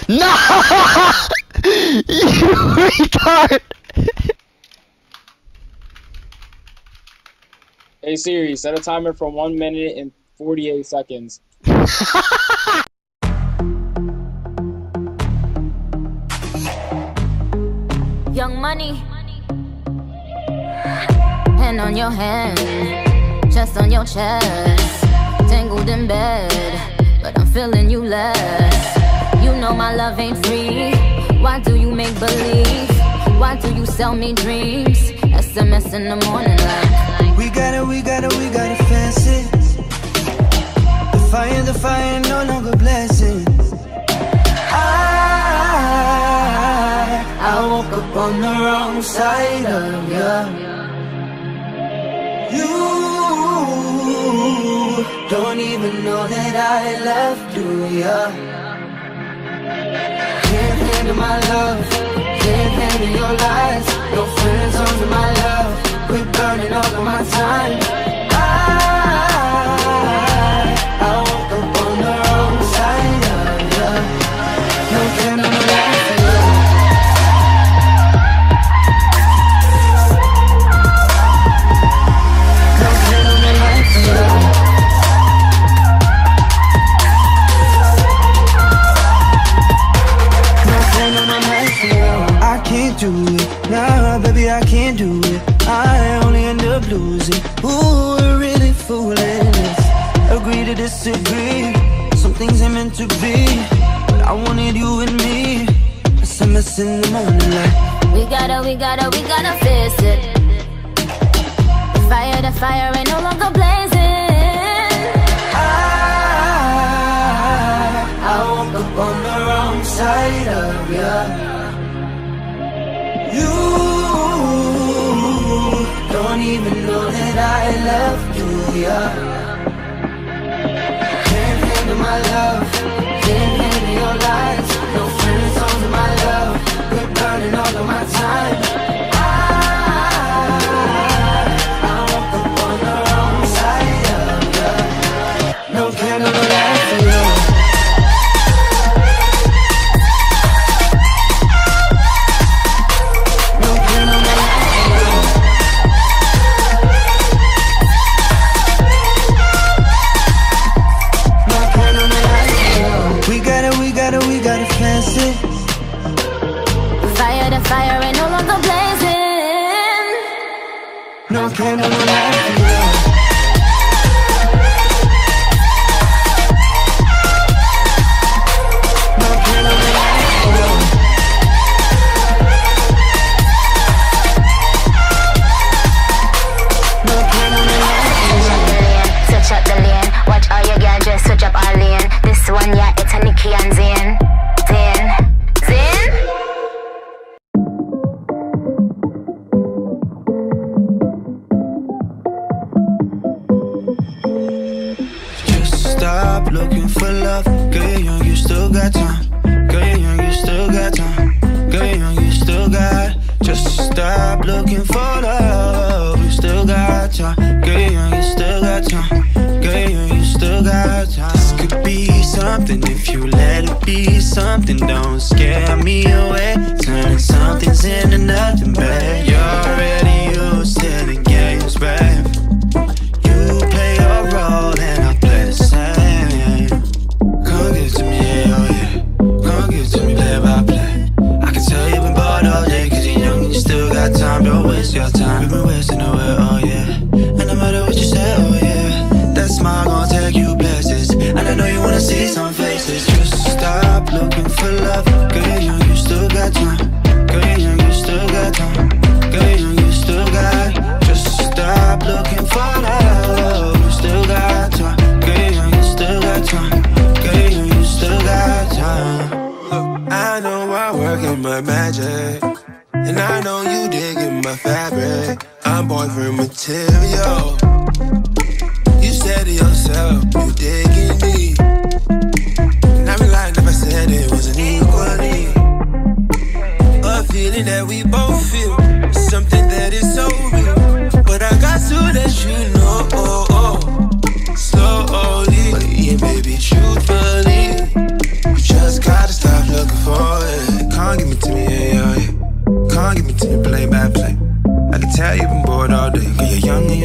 No! You retard! Hey Siri, set a timer for 1 minute and 48 seconds. Young Money. Hand on your hand, chest on your chest. Tangled in bed, but I'm feeling you less. You know my love ain't free. Why do you make believe? Why do you sell me dreams? SMS in the morning like we gotta fence it. The fire no longer blessing. I woke up on the wrong side of ya. You don't even know that I left, do ya? Can't handle my love, can't handle your lies. No friends under my love, quit burning all of my time. I woke up on the wrong side of ya. No candle, no light for you. No candle, no light for you. No candle, no light for you. I can't do it, nah baby I can't do it. I only end up losing. Ooh, we're really fooling this. Agree to disagree. Some things ain't meant to be, but I wanted you and me. SMS in the morning like we gotta face it. The fire ain't no longer blazing. I woke up on the wrong side of ya. You don't even know that I left you, yeah. Can't handle my love, can't handle your lies. No friends under my love, quit burning all of my time. I woke up on the wrong side of ya. No candle, no light for you. No candle, no light for you. No candle, no light for you. We gotta fence it. The fire ain't no longer blazing. No candle, no light for you. No candle, no light for you. No candle, no light for you. Switch up the lane, watch all your girls just switch up our lane. This one, yeah, it's a Nicki and Zayn. Stop looking for love. Girl, you're young, you still got time. Girl, you're young, you still got time. Girl, you're young, you still got. Just stop looking for love. You still got time. Girl, you're young, you still got time. Girl, you're young, you still got time. This could be something if you let it be something. Don't scare me away. Turning some things into nothing, babe. You're already used to the games, babe. You play your role and I'll play the same. Come give it to me, yeah, oh yeah. Come give it to me, play by play. I can tell you've been bored all day, cause you're young and you still got time. Don't waste your time, you've been wasting away, oh yeah. And no matter what you say, oh yeah, that smile gon' take you places. And I know you wanna see some faces. Just stop looking for love. Girl, you're young, you still got time. Girl, you're young, you still got time. Girl, you're young, you still got. Just stop looking for love. You still got time. Girl, you're young, you still got time. Girl, you're young, you still got time. I know I'm working my magic, and I know you digging my fabric. I'm boyfriend material. You said to yourself, you digging me. And I'd be lying if I said it wasn't equally. A feeling that we both feel, something that is so real. But I got to let you know, slowly, but yeah, baby, truthfully, you just gotta stop looking for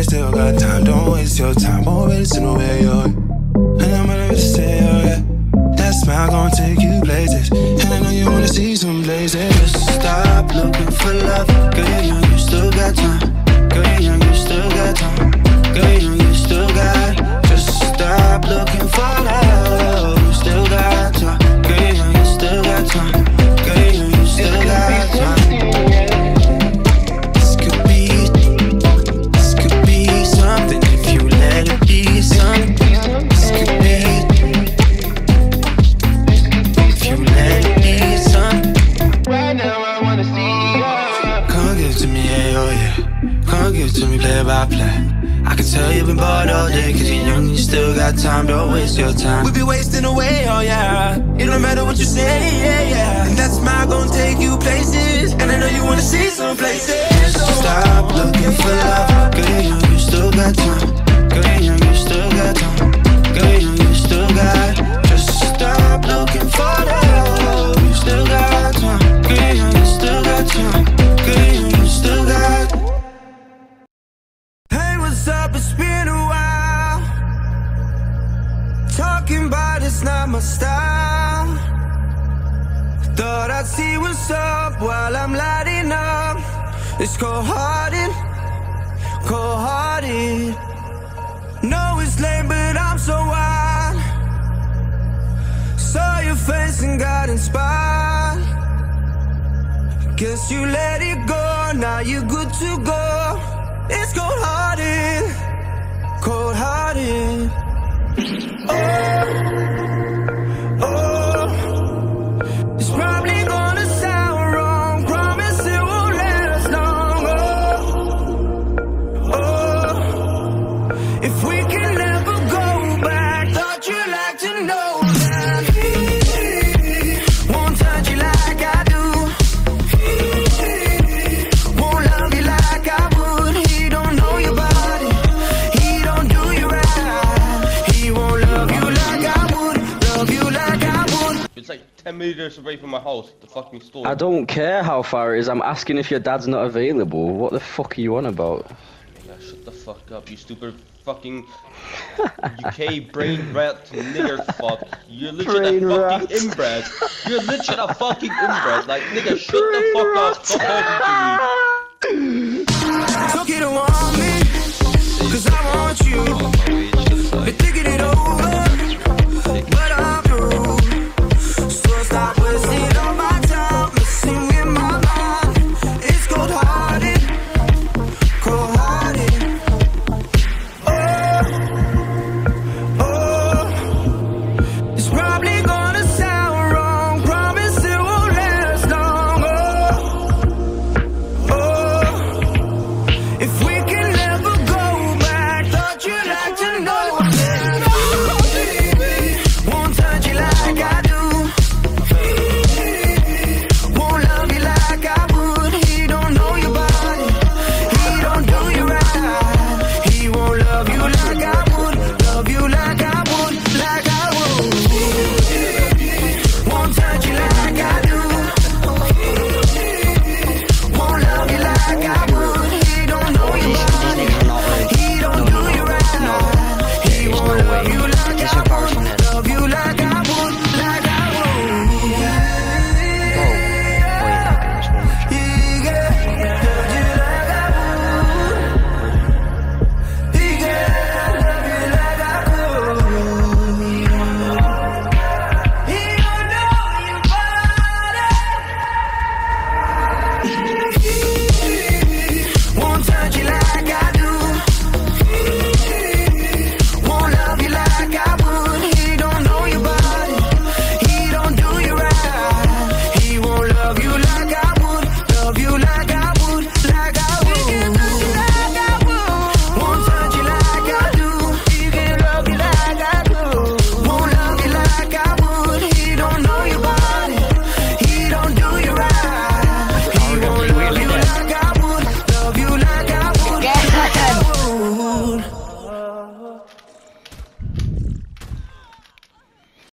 you still got time. Don't waste your time. Already seen the way you're. And I'm ready to say, oh yeah. That smile gon' take you places. And I know you wanna see some places. Just stop looking for love. Girl, you're young, you still got time. Girl, you're young, you still got time. Girl, you're young, you still got. Just stop looking for love. You still got time. Girl, you're young, you still got time. Girl, you're young, you still got time. This could be something if you let it be something. This could be. If you let it be something. Right now I wanna see you. Come give it to me, yeah, oh yeah. Come give it to me, play by play. I can tell you've been bored all day, cause you're young and you still got time, don't waste your time. We be wasting away, oh yeah. It don't matter what you say, yeah, yeah. And that smile gon' take you places. And I know you wanna see some places. Stop looking for love. Girl, you're young, you still got time. Girl, you're young, you still got time. Girl, you're young, you still got. Just stop looking for love. You still got time. Girl, you're young, you still got time. Girl, you're young, you still got. What's up? It's been a while. Talking about it's not my style. Thought I'd see what's up while I'm lighting up. It's cold-hearted, cold-hearted. Know it's lame, but I'm so wild. Saw your face and got inspired. Guess you let it go, now you're good to go. It's cold-hearted, cold-hearted. Oh, oh. It's probably gonna sound wrong. Promise it won't last long. Oh, oh. If we can never go back, thought you'd like to know that. Won't touch you like I do. Won't love you like I would. He don't know your body. He don't do you right. He won't love you like I would. Love you like I would. It's like 10 meters away from my house, the fucking store. I don't care how far it is. I'm asking if your dad's not available. What the fuck are you on about? Yeah, shut the fuck up, you stupid fucking UK brain rat nigger fuck. You're legit a fucking inbred. You're legit a fucking inbred. Like, nigga, shut the fuck up. Stop talking to me.